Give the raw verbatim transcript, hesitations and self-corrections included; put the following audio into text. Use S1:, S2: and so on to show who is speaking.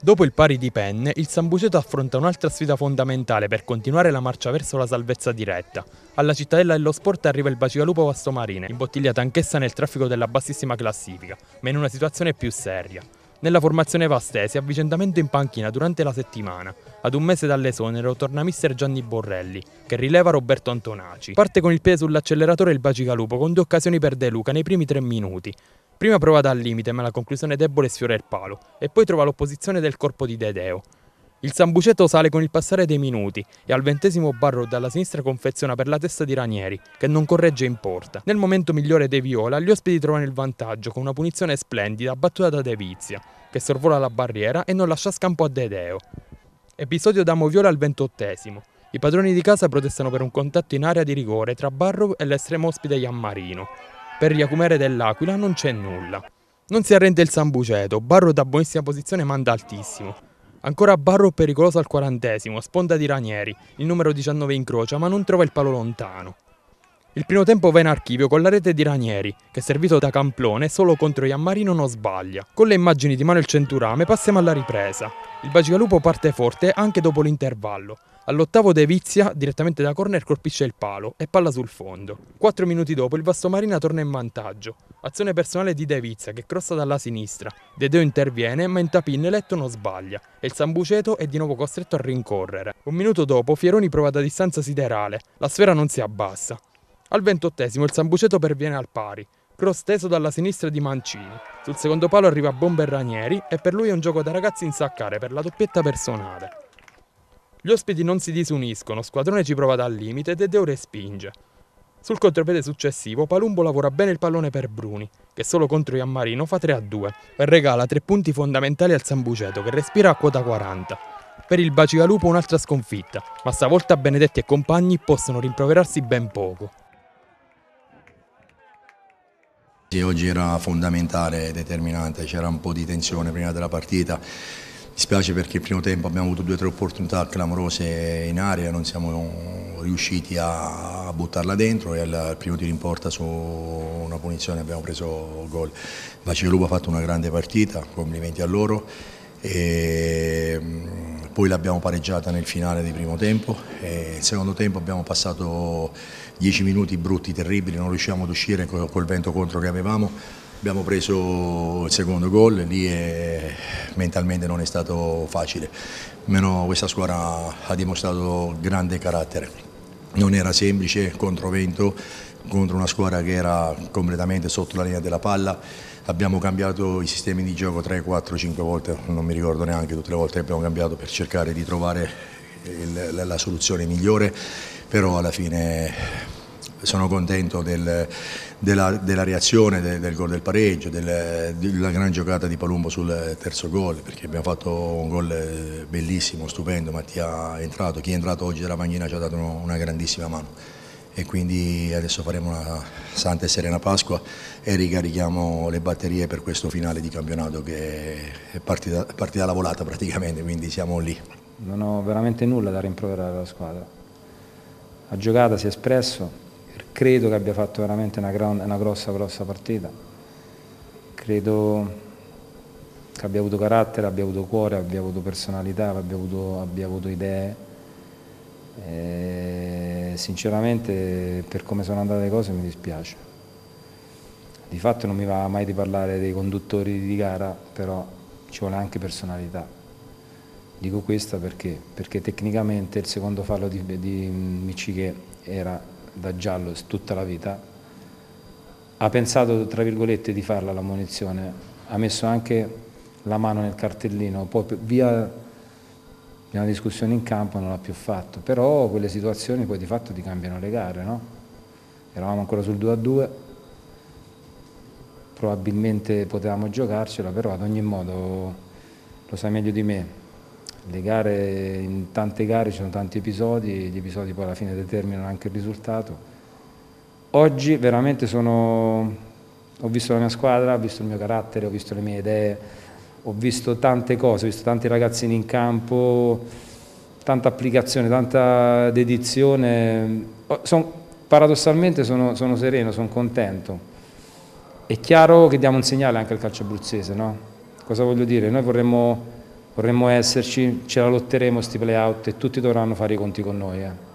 S1: Dopo il pari di penne, il Sambuceto affronta un'altra sfida fondamentale per continuare la marcia verso la salvezza diretta. Alla cittadella dello sport arriva il Bacigalupo Vastomarina, imbottigliata anch'essa nel traffico della bassissima classifica, ma in una situazione più seria. Nella formazione vastese, avvicendamento in panchina durante la settimana. Ad un mese dall'esonero torna mister Gianni Borrelli, che rileva Roberto Antonaci. Parte con il piede sull'acceleratore il Bacigalupo con due occasioni per De Luca nei primi tre minuti. Prima prova dal limite, ma la conclusione debole sfiora il palo, e poi trova l'opposizione del corpo di Dedeo. Il Sambuceto sale con il passare dei minuti e al ventesimo Barro dalla sinistra confeziona per la testa di Ranieri, che non corregge in porta. Nel momento migliore dei Viola, gli ospiti trovano il vantaggio con una punizione splendida battuta da De Vizia, che sorvola la barriera e non lascia scampo a Dedeo. Episodio da Moviola al ventottesimo. I padroni di casa protestano per un contatto in area di rigore tra Barro e l'estremo ospite Iammarino. Per Iacumere dell'Aquila non c'è nulla. Non si arrende il Sambuceto, Barro da buonissima posizione manda altissimo. Ancora Barro pericoloso al quarantesimo, sponda di Ranieri, il numero diciannove incrocia ma non trova il palo lontano. Il primo tempo va in archivio con la rete di Ranieri, che servito da Camplone solo contro Iammarino non sbaglia. Con le immagini di Manuel Centurame passiamo alla ripresa. Il Bacigalupo parte forte anche dopo l'intervallo. All'ottavo De Vizia, direttamente da corner, colpisce il palo e palla sul fondo. Quattro minuti dopo il Vastomarina torna in vantaggio. Azione personale di De Vizia che crossa dalla sinistra. Dedeo interviene ma in tapin Letto non sbaglia e il Sambuceto è di nuovo costretto a rincorrere. Un minuto dopo Fieroni prova da distanza siderale. La sfera non si abbassa. Al ventottesimo il Sambuceto perviene al pari. Cross teso dalla sinistra di Mancini. Sul secondo palo arriva Bomber Ranieri e per lui è un gioco da ragazzi insaccare per la doppietta personale. Gli ospiti non si disuniscono, Squadrone ci prova dal limite e Dedeo respinge. Sul contropiede successivo Palumbo lavora bene il pallone per Bruni, che solo contro Iammarino fa tre a due e regala tre punti fondamentali al Sambuceto che respira a quota quaranta. Per il Bacigalupo un'altra sconfitta, ma stavolta Benedetti e compagni possono rimproverarsi ben poco.
S2: Oggi era fondamentale, determinante, c'era un po' di tensione prima della partita. Mi spiace perché il primo tempo abbiamo avuto due o tre opportunità clamorose in area, non siamo riusciti a buttarla dentro e al primo tiro in porta su una punizione abbiamo preso gol. Bacigalupo ha fatto una grande partita, complimenti a loro. E poi l'abbiamo pareggiata nel finale del primo tempo e il secondo tempo abbiamo passato dieci minuti brutti, terribili, non riusciamo ad uscire col vento contro che avevamo. Abbiamo preso il secondo gol, lì e mentalmente non è stato facile, almeno questa squadra ha dimostrato grande carattere, non era semplice contro vento, contro una squadra che era completamente sotto la linea della palla. Abbiamo cambiato i sistemi di gioco tre, quattro, cinque volte, non mi ricordo neanche tutte le volte che abbiamo cambiato per cercare di trovare il, la, la soluzione migliore, però alla fine sono contento del, della, della reazione, del, del gol del pareggio, del, della gran giocata di Palumbo sul terzo gol, perché abbiamo fatto un gol bellissimo, stupendo. Mattia è entrato, chi è entrato oggi dalla panchina ci ha dato una grandissima mano. E quindi adesso faremo una santa e serena Pasqua e ricarichiamo le batterie per questo finale di campionato che è partita, partita alla volata praticamente, quindi siamo lì.
S3: Non ho veramente nulla da rimproverare alla squadra. La giocata si è espresso, credo che abbia fatto veramente una, gran, una grossa, grossa partita. Credo che abbia avuto carattere, abbia avuto cuore, abbia avuto personalità, abbia avuto, abbia avuto idee. E sinceramente per come sono andate le cose mi dispiace. Di fatto non mi va mai di parlare dei conduttori di gara, però ci vuole anche personalità. Dico questa perché, perché tecnicamente il secondo fallo di, di Micciche era da giallo tutta la vita, ha pensato tra virgolette di farla la munizione, ha messo anche la mano nel cartellino, poi via una discussione in campo non l'ha più fatto, però quelle situazioni poi di fatto ti cambiano le gare, no? Eravamo ancora sul due a due, probabilmente potevamo giocarcela, però ad ogni modo lo sai meglio di me, le gare, in tante gare ci sono tanti episodi, gli episodi poi alla fine determinano anche il risultato. Oggi veramente sono, ho visto la mia squadra, ho visto il mio carattere, ho visto le mie idee, ho visto tante cose, ho visto tanti ragazzini in campo, tanta applicazione, tanta dedizione. Son, paradossalmente sono, sono sereno, sono contento. È chiaro che diamo un segnale anche al calcio abruzzese, no? Cosa voglio dire? Noi vorremmo vorremmo esserci, ce la lotteremo sti play-out e tutti dovranno fare i conti con noi. Eh.